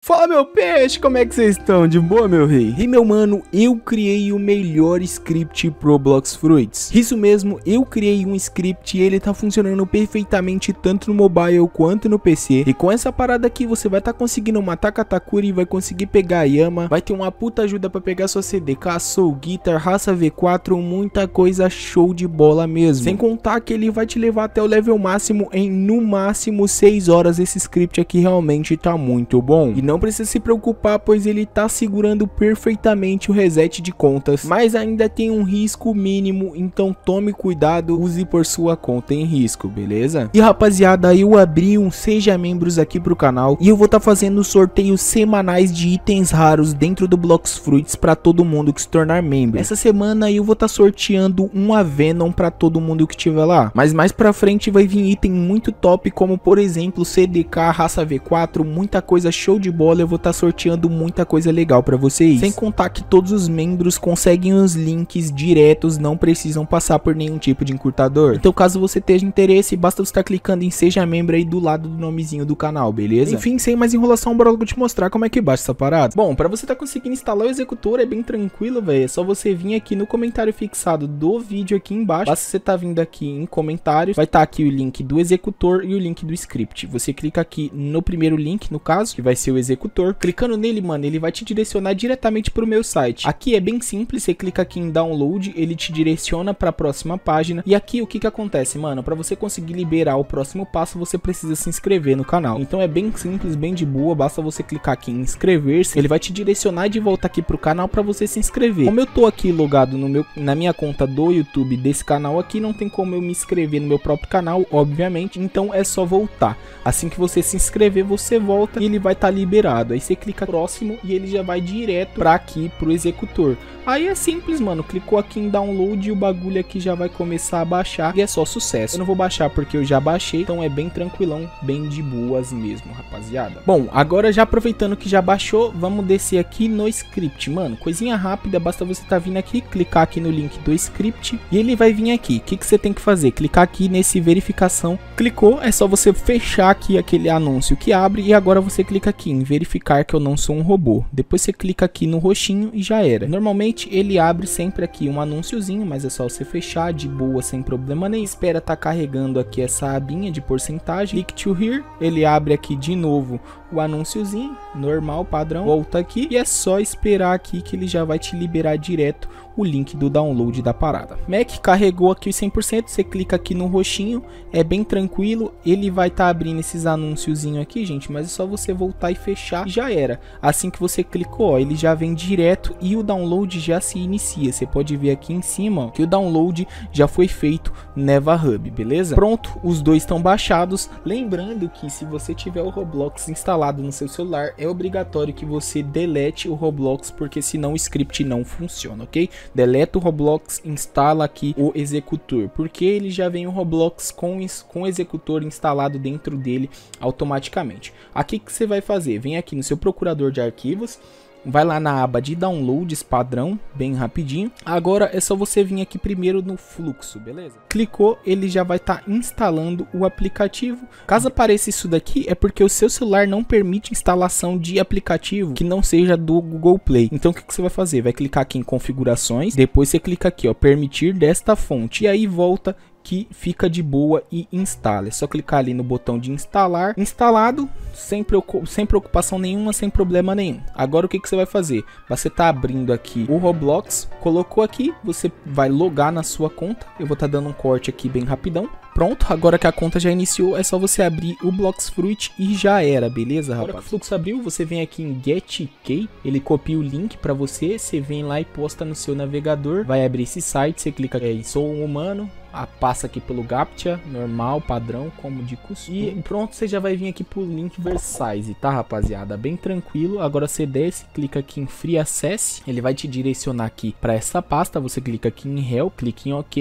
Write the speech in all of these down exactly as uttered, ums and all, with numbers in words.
Fala, meu peixe, como é que vocês estão? De boa, meu rei? E meu mano, eu criei o melhor script pro Blox Fruits. Isso mesmo, eu criei um script e ele tá funcionando perfeitamente tanto no mobile quanto no P C. E com essa parada aqui você vai tá conseguindo matar Katakuri, vai conseguir pegar a Yama, vai ter uma puta ajuda pra pegar sua C D K, Soul Guitar, Raça V quatro, muita coisa show de bola mesmo. Sem contar que ele vai te levar até o level máximo em no máximo seis horas. Esse script aqui realmente tá muito bom. E não Não precisa se preocupar, pois ele tá segurando perfeitamente o reset de contas, mas ainda tem um risco mínimo, então tome cuidado, use por sua conta em risco, beleza? E rapaziada, eu abri um Seja Membros aqui pro canal e eu vou estar tá fazendo sorteios semanais de itens raros dentro do Blox Fruits para todo mundo que se tornar membro. Essa semana eu vou estar tá sorteando uma Venom para todo mundo que tiver lá, mas mais pra frente vai vir item muito top, como por exemplo C D K, Raça V quatro, muita coisa show de bola. Eu vou estar tá sorteando muita coisa legal para vocês, sem contar que todos os membros conseguem os links diretos, não precisam passar por nenhum tipo de encurtador. Então caso você tenha interesse, basta você estar clicando em Seja Membro aí do lado do nomezinho do canal, beleza? Enfim, sem mais enrolação, bora logo te mostrar como é que baixa essa parada. Bom, para você estar tá conseguindo instalar o executor é bem tranquilo, velho. É só você vir aqui no comentário fixado do vídeo aqui embaixo. Basta você tá vindo aqui em comentários, vai estar tá aqui o link do executor e o link do script. Você clica aqui no primeiro link, no caso, que vai ser o executor. Clicando nele, mano, ele vai te direcionar diretamente para o meu site. Aqui é bem simples, você clica aqui em download, ele te direciona para a próxima página. E aqui o que que acontece, mano? Para você conseguir liberar o próximo passo, você precisa se inscrever no canal. Então é bem simples, bem de boa, basta você clicar aqui em inscrever-se, ele vai te direcionar de volta aqui pro canal para você se inscrever. Como eu tô aqui logado no meu, na minha conta do YouTube desse canal aqui, não tem como eu me inscrever no meu próprio canal, obviamente, então é só voltar. Assim que você se inscrever, você volta e ele vai estar tá liberado. Aí você clica próximo e ele já vai direto para aqui pro executor. Aí é simples, mano, clicou aqui em download e o bagulho aqui já vai começar a baixar e é só sucesso. Eu não vou baixar porque eu já baixei, então é bem tranquilão, bem de boas mesmo, rapaziada. Bom, agora já aproveitando que já baixou, vamos descer aqui no script, mano, coisinha rápida, basta você tá vindo aqui, clicar aqui no link do script e ele vai vir aqui. O que que você tem que fazer? Clicar aqui nesse verificação, clicou, é só você fechar aqui aquele anúncio que abre e agora você clica aqui em verificar que eu não sou um robô. Depois você clica aqui no roxinho e já era. Normalmente ele abre sempre aqui um anúnciozinho, mas é só você fechar de boa, sem problema nem. Espera tá carregando aqui essa abinha de porcentagem. Click to here, ele abre aqui de novo o anúnciozinho, normal, padrão. Volta aqui e é só esperar aqui que ele já vai te liberar direto o link do download da parada. Mac carregou aqui os cem por cento, você clica aqui no roxinho, é bem tranquilo, ele vai estar tá abrindo esses anúnciozinhos aqui, gente, mas é só você voltar e fechar e já era. Assim que você clicou, ó, ele já vem direto e o download já se inicia. Você pode ver aqui em cima, ó, que o download já foi feito Neva Hub, beleza? Pronto, os dois estão baixados. Lembrando que se você tiver o Roblox instalado no seu celular, é obrigatório que você delete o Roblox, porque senão o script não funciona, ok? Deleta o Roblox, instala aqui o executor, porque ele já vem o Roblox com, com o executor instalado dentro dele automaticamente. Aqui que você vai fazer? Vem aqui no seu procurador de arquivos, vai lá na aba de downloads padrão, bem rapidinho. Agora é só você vir aqui primeiro no fluxo, beleza? Clicou, ele já vai estar tá instalando o aplicativo. Caso apareça isso daqui, é porque o seu celular não permite instalação de aplicativo que não seja do Google Play. Então o que, que você vai fazer? Vai clicar aqui em configurações, depois você clica aqui, ó, permitir desta fonte, e aí volta que fica de boa e instala. É só clicar ali no botão de instalar. Instalado, sem, preocup sem preocupação nenhuma, sem problema nenhum. Agora o que, que você vai fazer? Você tá abrindo aqui o Roblox, colocou aqui, você vai logar na sua conta. Eu vou estar tá dando um corte aqui bem rapidão. Pronto, agora que a conta já iniciou, é só você abrir o Blox Fruit e já era, beleza, rapaz? Agora que o fluxo abriu, você vem aqui em Get Key, ele copia o link para você, você vem lá e posta no seu navegador, vai abrir esse site, você clica em Sou um Humano, a, passa aqui pelo Captcha, normal, padrão, como de costume. E pronto, você já vai vir aqui pro link Versailles, tá, rapaziada? Bem tranquilo. Agora você desce, clica aqui em Free Access, ele vai te direcionar aqui para essa pasta, você clica aqui em Help, clica em OK.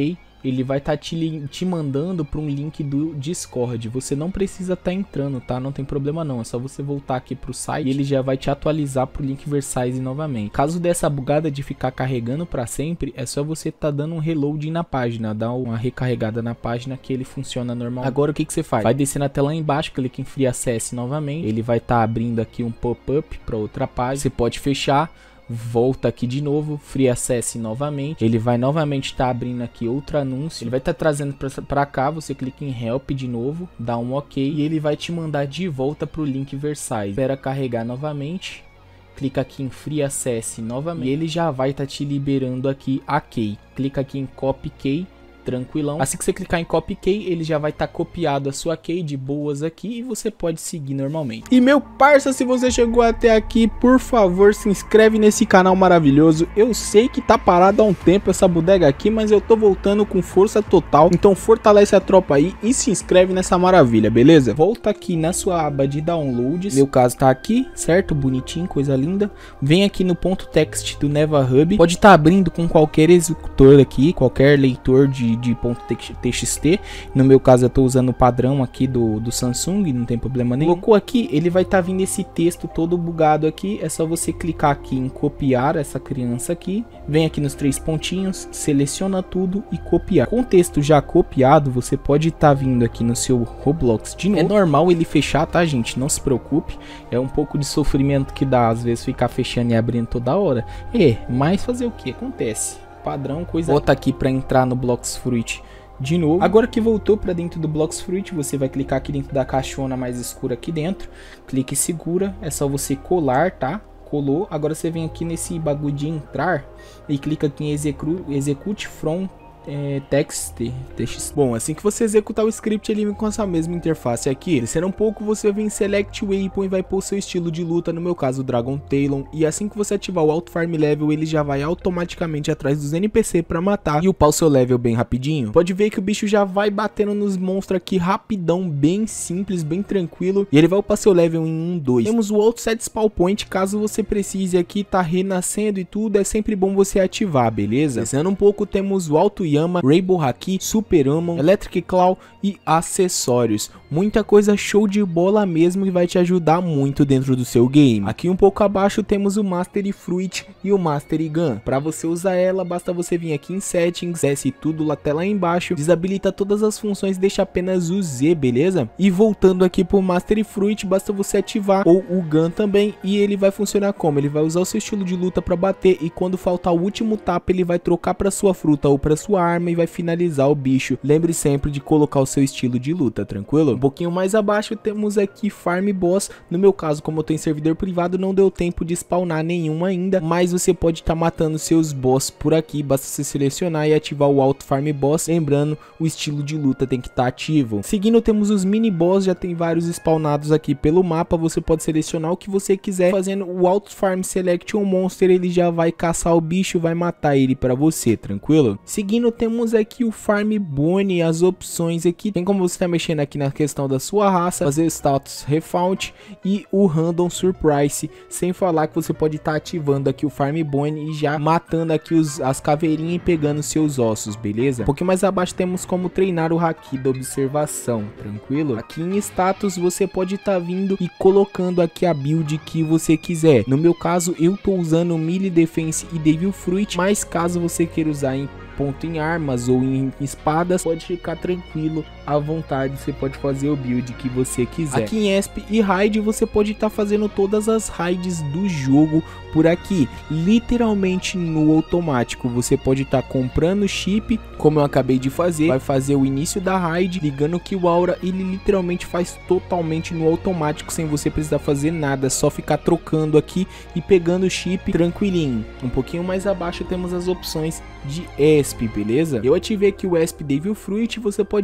ele vai estar tá te, te mandando para um link do Discord. Você não precisa estar tá entrando, tá? Não tem problema não, é só você voltar aqui pro site e ele já vai te atualizar pro link Vercise novamente. Caso dessa bugada de ficar carregando para sempre, é só você tá dando um reload na página, dar uma recarregada na página que ele funciona normal. Agora o que que você faz? Vai descer na tela lá embaixo, clica em Free Access novamente, ele vai estar tá abrindo aqui um pop-up para outra página, você pode fechar. Volta aqui de novo, Free Access novamente, ele vai novamente estar tá abrindo aqui outro anúncio, ele vai estar tá trazendo para cá, você clica em Help de novo, dá um OK e ele vai te mandar de volta para o link Vercise. Espera carregar novamente, clica aqui em Free Access novamente e ele já vai estar tá te liberando aqui a Key. Clica aqui em Copy Key, tranquilão. Assim que você clicar em Copy Key, ele já vai estar tá copiado a sua key de boas aqui e você pode seguir normalmente. E meu parça, se você chegou até aqui, por favor, se inscreve nesse canal maravilhoso. Eu sei que tá parado há um tempo essa bodega aqui, mas eu tô voltando com força total. Então fortalece a tropa aí e se inscreve nessa maravilha, beleza? Volta aqui na sua aba de downloads. Meu caso tá aqui, certo? Bonitinho, coisa linda. Vem aqui no ponto text do Neva Hub. Pode estar tá abrindo com qualquer executor aqui, qualquer leitor de de ponto .txt, no meu caso eu estou usando o padrão aqui do, do Samsung, não tem problema nenhum. Colocou aqui, ele vai estar tá vindo esse texto todo bugado aqui, é só você clicar aqui em copiar essa criança aqui, vem aqui nos três pontinhos, seleciona tudo e copiar. Com o texto já copiado, você pode estar tá vindo aqui no seu Roblox de novo. É normal ele fechar, tá gente, não se preocupe, é um pouco de sofrimento que dá às vezes ficar fechando e abrindo toda hora, é, mas fazer o que? Acontece. Padrão, coisa. Volta aqui para entrar no Blox Fruit de novo. Agora que voltou para dentro do Blox Fruit, você vai clicar aqui dentro da caixona mais escura aqui dentro, clique e segura, é só você colar, tá? Colou. Agora você vem aqui nesse bagulho de entrar e clica aqui em execute, execute from É, text, text. Bom, assim que você executar o script, ele vem com essa mesma interface aqui. Descendo um pouco, você vem em Select Weapon e vai pôr seu estilo de luta, no meu caso Dragon Talon. E assim que você ativar o Auto Farm Level, ele já vai automaticamente atrás dos N P C pra matar e upar o seu level bem rapidinho. Pode ver que o bicho já vai batendo nos monstros aqui rapidão, bem simples, bem tranquilo. E ele vai upar seu level em um, dois. Temos o Auto Set Spawn Point, caso você precise aqui, tá renascendo e tudo, é sempre bom você ativar, beleza? Descendo um pouco, temos o Auto Yama, Rainbow Haki, Super Amon, Electric Claw e acessórios. Muita coisa show de bola mesmo e vai te ajudar muito dentro do seu game. Aqui um pouco abaixo temos o Mastery Fruit e o Mastery Gun. Para você usar ela, basta você vir aqui em Settings, desce tudo até lá embaixo, desabilita todas as funções, deixa apenas o Z, beleza? E voltando aqui pro Mastery Fruit, basta você ativar ou o Gun também e ele vai funcionar como? Ele vai usar o seu estilo de luta para bater e quando faltar o último tapa, ele vai trocar para sua fruta ou para sua arma e vai finalizar o bicho. Lembre sempre de colocar o seu estilo de luta, tranquilo? Um pouquinho mais abaixo temos aqui Farm Boss. No meu caso, como eu tô em servidor privado, não deu tempo de spawnar nenhum ainda, mas você pode estar tá matando seus boss por aqui, basta você selecionar e ativar o Auto Farm Boss. Lembrando, o estilo de luta tem que estar tá ativo. Seguindo temos os mini boss, já tem vários spawnados aqui pelo mapa, você pode selecionar o que você quiser, fazendo o Auto Farm Selection Monster, ele já vai caçar o bicho, vai matar ele para você, tranquilo? Seguindo temos aqui o Farm Bone, as opções aqui, tem como você tá mexendo aqui na questão da sua raça, fazer status Refound e o Random Surprise, sem falar que você pode estar tá ativando aqui o Farm Bone e já matando aqui os, as caveirinhas e pegando seus ossos, beleza? Um pouquinho mais abaixo temos como treinar o Haki da observação, tranquilo? Aqui em status você pode estar tá vindo e colocando aqui a build que você quiser. No meu caso eu tô usando Melee Defense e Devil Fruit, mas caso você queira usar em ponto em armas ou em espadas, pode ficar tranquilo, à vontade, você pode fazer o build que você quiser. Aqui em E S P e Raid você pode estar tá fazendo todas as raids do jogo por aqui, literalmente no automático. Você pode estar tá comprando chip, como eu acabei de fazer, vai fazer o início da raid, ligando que o Aura, ele literalmente faz totalmente no automático, sem você precisar fazer nada, só ficar trocando aqui e pegando o chip tranquilinho. Um pouquinho mais abaixo temos as opções de E S P, beleza? Eu ativei aqui o E S P Devil Fruit, você pode ver no momento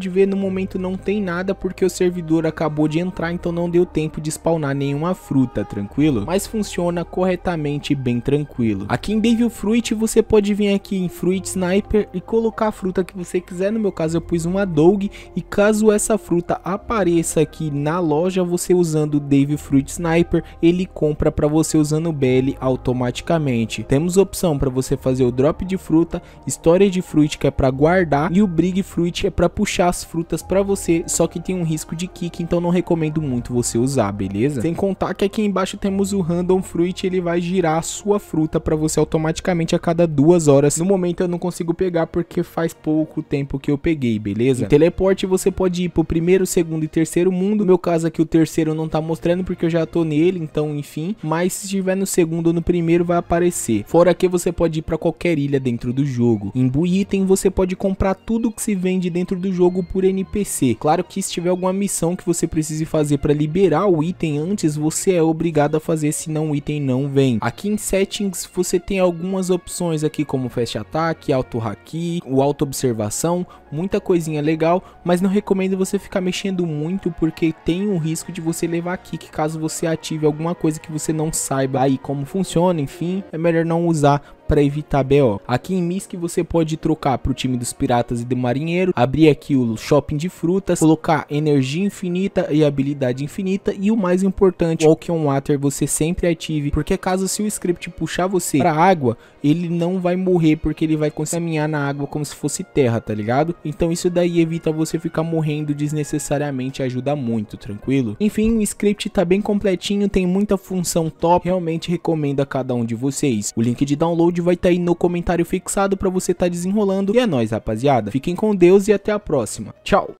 momento não tem nada porque o servidor acabou de entrar, então não deu tempo de spawnar nenhuma fruta, tranquilo? Mas funciona corretamente, bem tranquilo. Aqui em Devil Fruit você pode vir aqui em Fruit Sniper e colocar a fruta que você quiser. No meu caso eu pus uma Dog, e caso essa fruta apareça aqui na loja, você usando o Devil Fruit Sniper, ele compra para você usando o B L automaticamente. Temos opção para você fazer o drop de fruta, Storage Fruit que é para guardar, e o Brig Fruit é para puxar as frutas para você, só que tem um risco de kick, então não recomendo muito você usar, beleza? Sem contar que aqui embaixo temos o Random Fruit, ele vai girar a sua fruta para você automaticamente a cada duas horas. No momento eu não consigo pegar porque faz pouco tempo que eu peguei, beleza? Em teleporte você pode ir pro primeiro, segundo e terceiro mundo. No meu caso aqui o terceiro não tá mostrando porque eu já tô nele, então enfim, mas se estiver no segundo ou no primeiro vai aparecer. Fora que você pode ir para qualquer ilha dentro do jogo. Em Bui Item você pode comprar tudo que se vende dentro do jogo por N P C. Claro que se tiver alguma missão que você precise fazer para liberar o item antes, você é obrigado a fazer, senão o item não vem. Aqui em Settings você tem algumas opções aqui como Fast Attack, Auto Haki, o Auto Observação, muita coisinha legal, mas não recomendo você ficar mexendo muito porque tem um risco de você levar kick caso você ative alguma coisa que você não saiba aí como funciona. Enfim, é melhor não usar para evitar B O. Aqui em Misk você pode trocar para o time dos piratas e do marinheiro, abrir aqui o shopping de frutas, colocar energia infinita e habilidade infinita, e o mais importante, Walk on Water você sempre ative, porque caso se o script puxar você para água, ele não vai morrer porque ele vai caminhar na água como se fosse terra, tá ligado? Então isso daí evita você ficar morrendo desnecessariamente, ajuda muito, tranquilo? Enfim, o script tá bem completinho, tem muita função top, realmente recomendo a cada um de vocês. O link de download vai estar aí no comentário fixado para você estar desenrolando. E é nóis, rapaziada. Fiquem com Deus e até a próxima. Tchau!